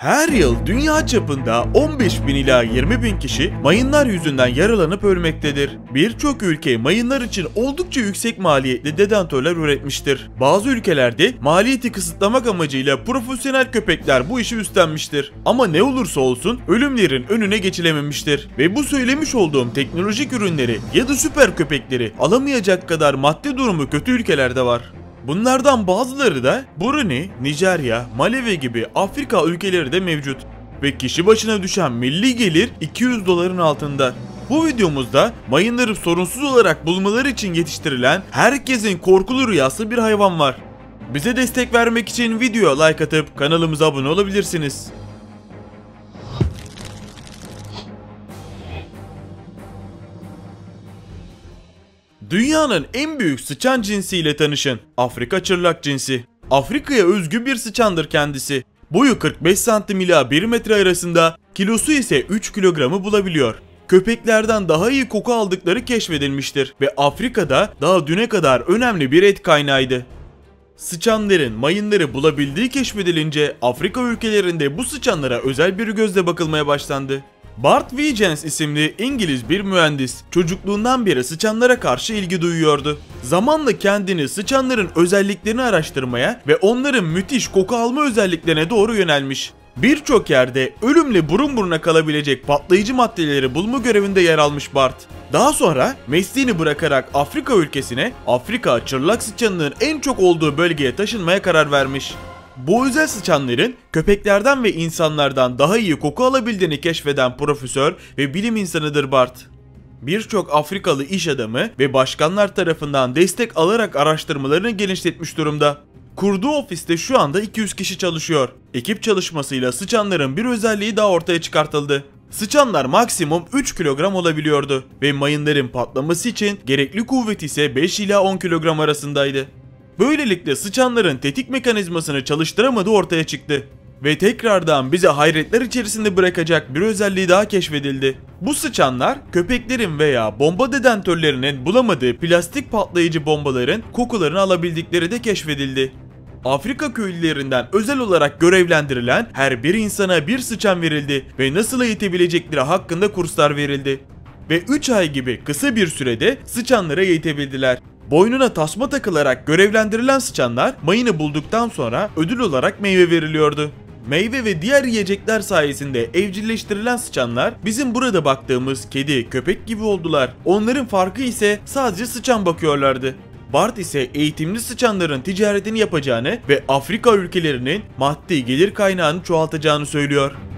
Her yıl dünya çapında 15.000 ila 20.000 kişi mayınlar yüzünden yaralanıp ölmektedir. Birçok ülke mayınlar için oldukça yüksek maliyetli detonatörler üretmiştir. Bazı ülkelerde maliyeti kısıtlamak amacıyla profesyonel köpekler bu işi üstlenmiştir. Ama ne olursa olsun ölümlerin önüne geçilememiştir. Ve bu söylemiş olduğum teknolojik ürünleri ya da süper köpekleri alamayacak kadar maddi durumu kötü ülkelerde var. Bunlardan bazıları da Brunei, Nijerya, Malawi gibi Afrika ülkeleri de mevcut ve kişi başına düşen milli gelir 200 doların altında. Bu videomuzda mayınları sorunsuz olarak bulmaları için yetiştirilen herkesin korkulu rüyası bir hayvan var. Bize destek vermek için videoya like atıp kanalımıza abone olabilirsiniz. Dünyanın en büyük sıçan cinsiyle tanışın. Afrika çırlak cinsi. Afrika'ya özgü bir sıçandır kendisi. Boyu 45 santim ila 1 metre arasında, kilosu ise 3 kilogramı bulabiliyor. Köpeklerden daha iyi koku aldıkları keşfedilmiştir ve Afrika'da daha düne kadar önemli bir et kaynağıydı. Sıçanların mayınları bulabildiği keşfedilince Afrika ülkelerinde bu sıçanlara özel bir gözle bakılmaya başlandı. Bart Huygens isimli İngiliz bir mühendis çocukluğundan beri sıçanlara karşı ilgi duyuyordu. Zamanla kendini sıçanların özelliklerini araştırmaya ve onların müthiş koku alma özelliklerine doğru yönelmiş. Birçok yerde ölümle burun buruna kalabilecek patlayıcı maddeleri bulma görevinde yer almış Bart. Daha sonra mesleğini bırakarak Afrika ülkesine, Afrika çırlak sıçanının en çok olduğu bölgeye taşınmaya karar vermiş. Bu özel sıçanların köpeklerden ve insanlardan daha iyi koku alabildiğini keşfeden profesör ve bilim insanıdır Bart. Birçok Afrikalı iş adamı ve başkanlar tarafından destek alarak araştırmalarını genişletmiş durumda. Kurduğu ofiste şu anda 200 kişi çalışıyor. Ekip çalışmasıyla sıçanların bir özelliği daha ortaya çıkartıldı. Sıçanlar maksimum 3 kilogram olabiliyordu ve mayınların patlaması için gerekli kuvvet ise 5 ila 10 kilogram arasındaydı. Böylelikle sıçanların tetik mekanizmasını çalıştıramadığı ortaya çıktı. Ve tekrardan bize hayretler içerisinde bırakacak bir özelliği daha keşfedildi. Bu sıçanlar köpeklerin veya bomba detonatörlerinin bulamadığı plastik patlayıcı bombaların kokularını alabildikleri de keşfedildi. Afrika köylülerinden özel olarak görevlendirilen her bir insana bir sıçan verildi ve nasıl eğitebilecekleri hakkında kurslar verildi. Ve 3 ay gibi kısa bir sürede sıçanlara eğitebildiler. Boynuna tasma takılarak görevlendirilen sıçanlar mayını bulduktan sonra ödül olarak meyve veriliyordu. Meyve ve diğer yiyecekler sayesinde evcilleştirilen sıçanlar bizim burada baktığımız kedi, köpek gibi oldular. Onların farkı ise sadece sıçan bakıyorlardı. Bart ise eğitimli sıçanların ticaretini yapacağını ve Afrika ülkelerinin maddi gelir kaynağını çoğaltacağını söylüyor.